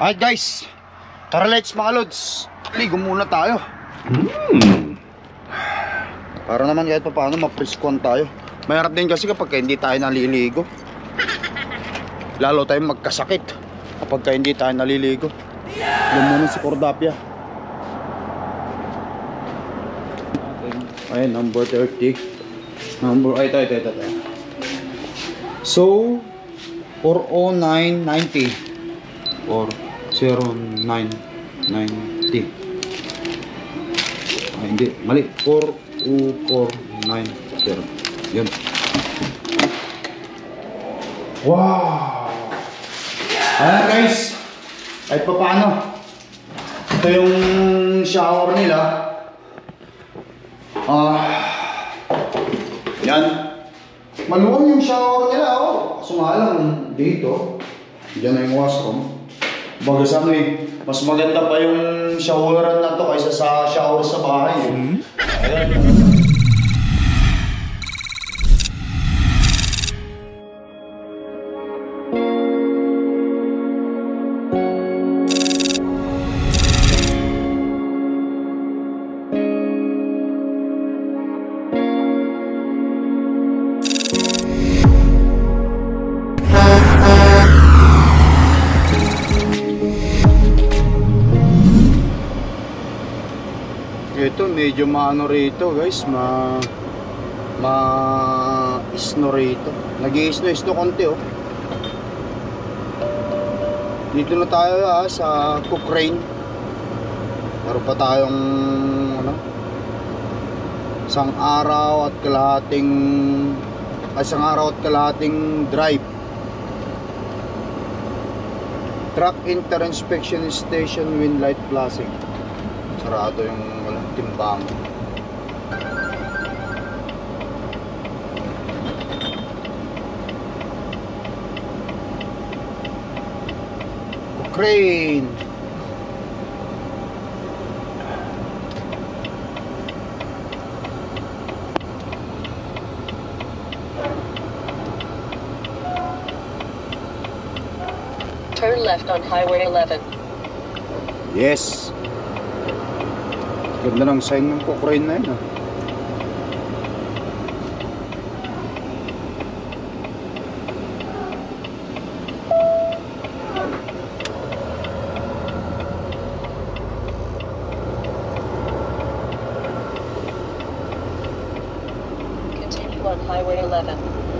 Alright guys, tara let's mga lods. Ligo muna tayo. Para naman kahit pa paano mapreskuhan tayo. Mahirap din kasi kapag hindi tayo naliligo. Lalo tayong magkasakit kapag hindi tayo naliligo. Alam mo na si Cordapia. Ay, number 30. Ito. So 40990 or 0990. Ay, hindi, mali. 40490. Yun. Wow! Ayan guys, kahit pa paano, ito yung shower nila. Yan. Maluwang yung shower nila, oh. Sumalang dito. Diyan na yung washroom. Baga sa mas maganda pa yung showeran na to kaysa sa shower sa bahay. Ayan. Ito medyo maano rito guys, isno rito. Nag-iisno konti oh. Dito na tayo sa Cochrane. Meron pa tayong isang araw at kalahating drive. Truck Inter Inspection Station, Winlight Plaza. Sarado yung timbang. Cochrane. Turn left on Highway 11. Yes. Ganda ng sign ng Cochrane na yun. Continue on Highway 11.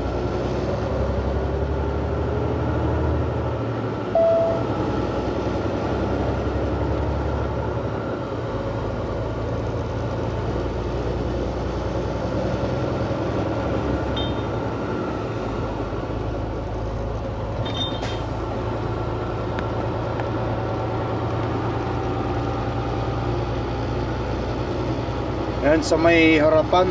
Ayan sa may harapan,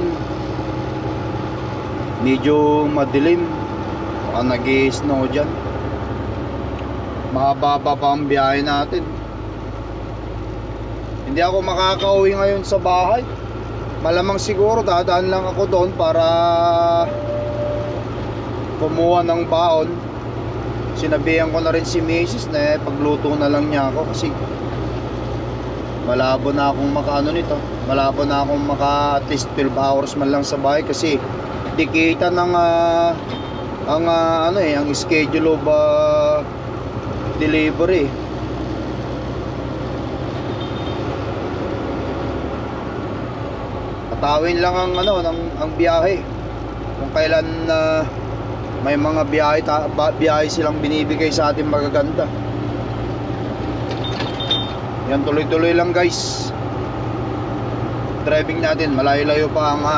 medyo madilim. Baka nag-i-snow dyan. Mahaba pa ang biyahe natin. Hindi ako makakauwi ngayon sa bahay. Malamang siguro dadaan lang ako doon para kumuha ng baon. Sinabihan ko na rin si Mrs. na pagluto na lang niya ako kasi malabo na akong malabo na akong at least 12 hours man lang sa bahay kasi dikita ng ang schedule of delivery. Patawin lang ang biyahe kung kailan may mga biyahe silang binibigay sa ating magaganda. Yan, tuloy-tuloy lang guys. Driving natin, malayo-layo pa ang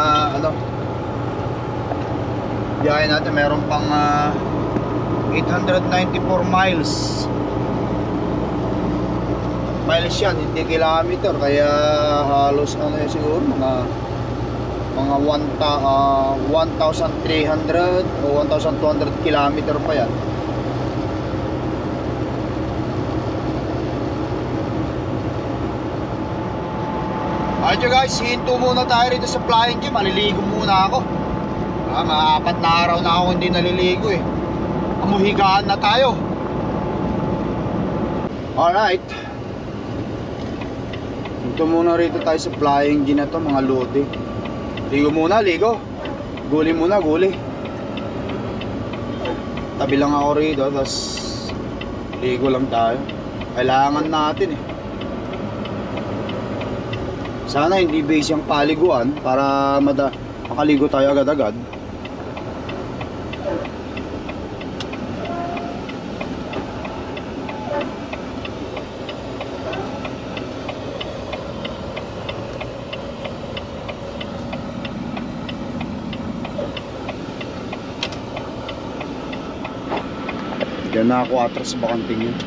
biyahe natin. Meron pang 894 miles. Miles yan, hindi kilometer. Kaya halos siguro mga 1,300 o 1,200 kilometer pa yan. Alright guys, hinto muna tayo rito sa flying gym. Maliligo muna ako. Mga 4 na araw na ako hindi naliligo eh. Amuhigaan na tayo. Alright. Ito muna rito tayo sa flying G na to, mga lodi. Ligo muna, ligo. Guli muna, guli. Tabi lang ako rito, tapos ligo lang tayo. Kailangan natin eh. Sana hindi base yung paliguan para makaligo tayo agad-agad. Diyan na ako atras sa bakanting yun.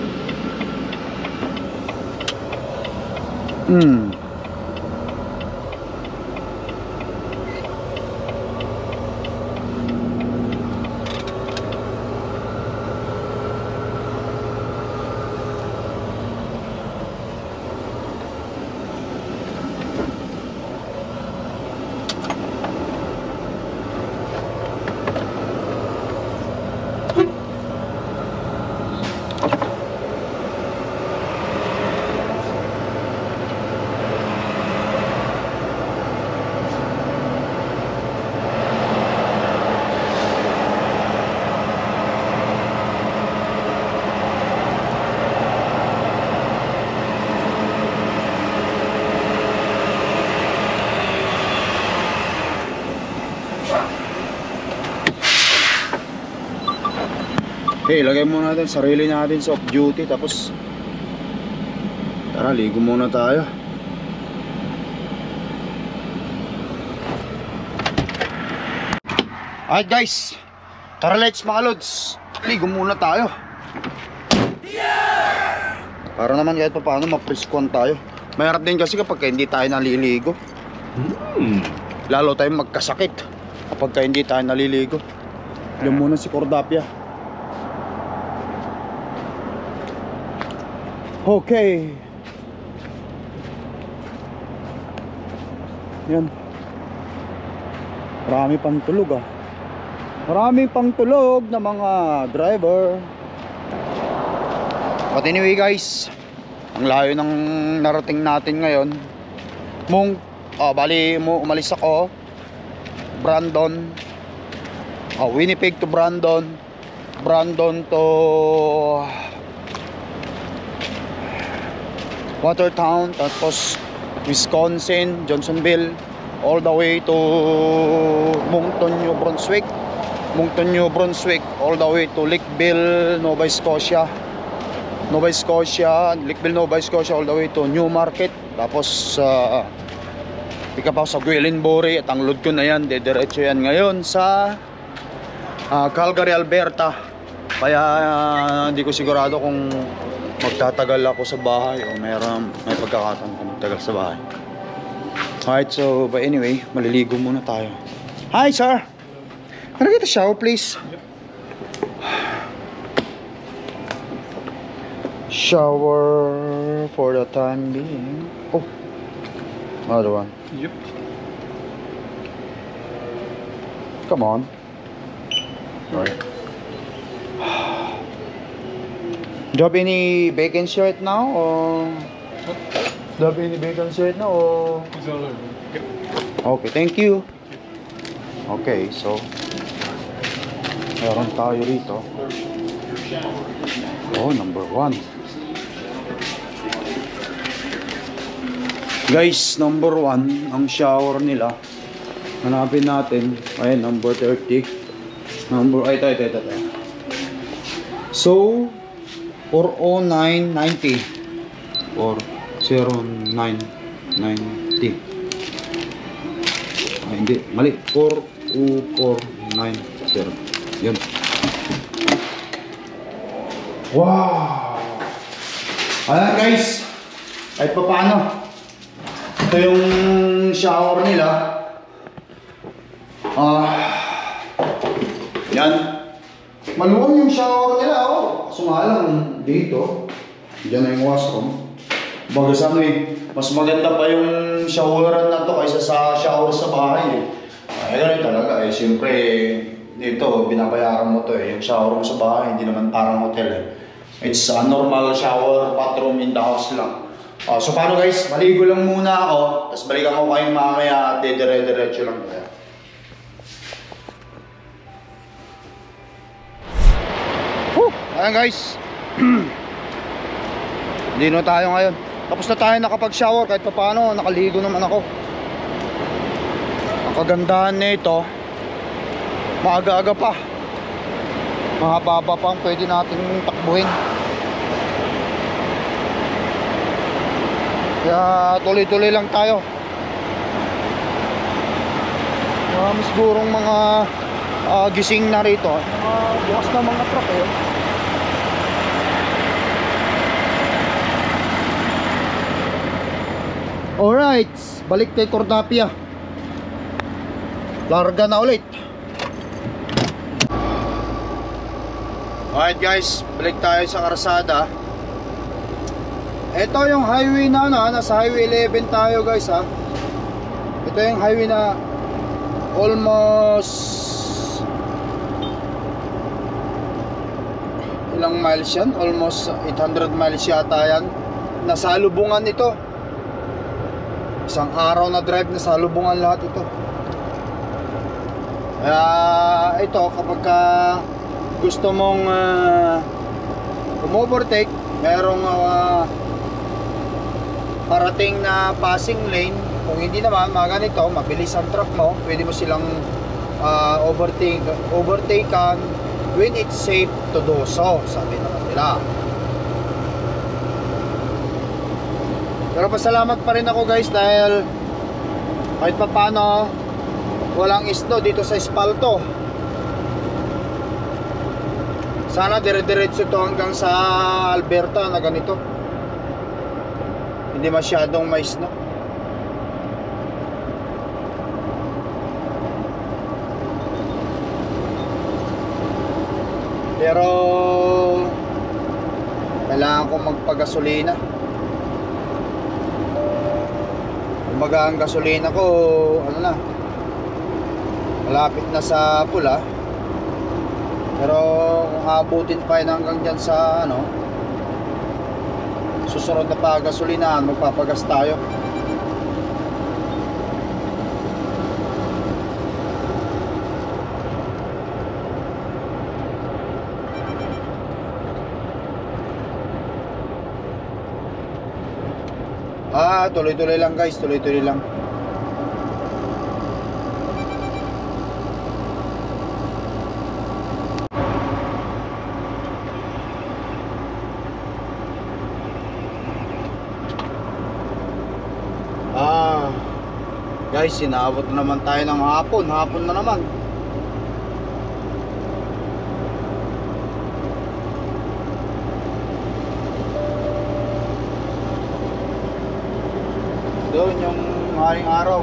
Okay, lagay muna natin sarili natin sa off duty, tapos tara, ligo muna tayo. Alright guys, tara let's mga lods, ligo muna tayo. Para naman kahit pa paano mapreskuhan tayo. Mahirap din kasi kapag hindi tayo naliligo. Lalo tayong magkasakit kapag hindi tayo naliligo. Yan muna si Cordapia. Okay. Yan. Marami pang tulog ah. Maraming pang tulog na mga driver. But anyway guys, ang layo ng narating natin ngayon. Bali mo umalis ako Brandon, Winnipeg to Brandon, Brandon to Watertown, tapos Wisconsin, Johnsonville, all the way to Moncton, New Brunswick, Moncton, New Brunswick, all the way to Lakeville, Nova Scotia, Lakeville, Nova Scotia, all the way to Newmarket, tapos pick up ako sa Gwillimbury, at ang load ko na yan, dediretso yan ngayon sa Calgary, Alberta. Kaya hindi ko sigurado kung magtatagal ako sa bahay o may pagkakataon kung magtagal sa bahay. Alright, so but anyway, maliligo muna tayo. Hi sir, can I get a shower please? Yep. Shower for the time being. Oh, another one. Yep. Come on. Sorry. Do you have any vacancy right now, or What? do you have any vacancy right now, or? It's all over. Yep. Okay, thank you. Okay, so meron tayo rito. Oh, number 1. Guys, number 1 ang shower nila. Hanapin natin. Ayan, number 30. Ito. So 409.90 or 0990. Ay, hindi, mali. 40490. Yun. Wow! Ayan guys, kahit pa paano, ito yung shower nila. Yan. Maluwang yung shower nila, oh. Sumalang dito. Diyan na yung washroom. Baga sa mas maganda pa yung showeran na to kaysa sa shower sa bahay eh. Ay, ganun talaga eh. Siyempre, dito, binabayaran mo to eh. Yung shower mo sa bahay, hindi naman parang hotel eh. It's a normal shower bathroom in the house lang. So paano guys, maligo lang muna ako, tapos balikan ko kayo mamaya at dire-diretso lang tayo. Ayan guys. Dino tayo ngayon. Tapos na tayo nakapag-shower kahit pa paano, nakaligo naman ako. Ang kagandahan nito, maaga-aga pa. Mahaba-haba pa ang pwede natin takbuhin. Kaya tuloy-tuloy lang tayo. Marami sigurong mga gising na rito. Mga bukas na mga truck eh. Alright, balik kay Cordapia. Larga na ulit. Alright guys, balik tayo sa karsada. Ito yung highway na nasa highway 11 tayo guys ha. Ito yung highway na almost ilang miles yan? Almost 800 miles yata yan. Nasa lubungan ito. Isang araw na drive na sa lubungan lahat ito. Kaya ito kapag gusto mong umovertake, merong parating na passing lane. Kung hindi naman, mga ganito, mabilis ang truck mo, pwede mo silang overtaken when it's safe to do so, sabi naman nila. Pero pasalamat pa rin ako guys dahil kahit pa paano walang isno dito sa espalto. Sana dire-diretso ito hanggang sa Alberta na ganito. Hindi masyadong may snow. Pero kailangan ko magpagasolina. Kumbaga ang gasolina ko ano na, malapit na sa pula. Pero kung abutin pa yun hanggang dyan sa susunod na pagasolinahan, magpapagas tayo. Tuloy-tuloy lang guys, tuloy-tuloy lang. Guys, sinabot na naman tayo ng hapon. Hapon na naman. Doon yung haring araw.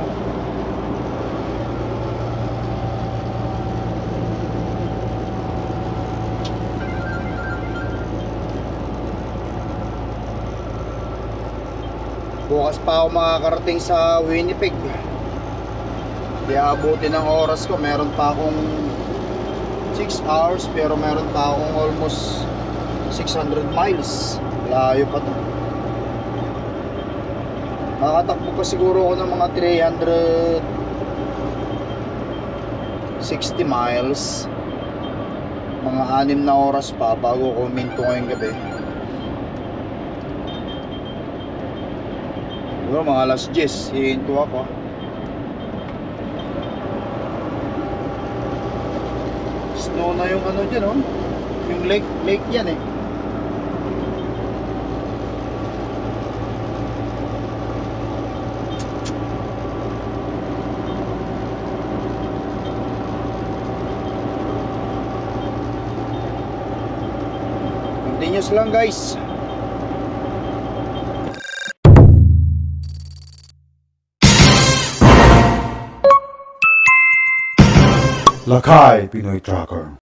Bukas pa ako makakarating sa Winnipeg. Hindi abutin ng oras ko. Meron pa akong 6 hours, pero meron pa akong almost 600 miles. Layo pa to. Makatakbo pa siguro ako ng mga 360 miles. Mga 6 na oras pa bago ko huminto ngayong gabi. Siguro mga alas 10 hihinto ako. Snow na yung dyan yung lake yan eh. Continuous lang guys. Lakay Pinoy Tracker.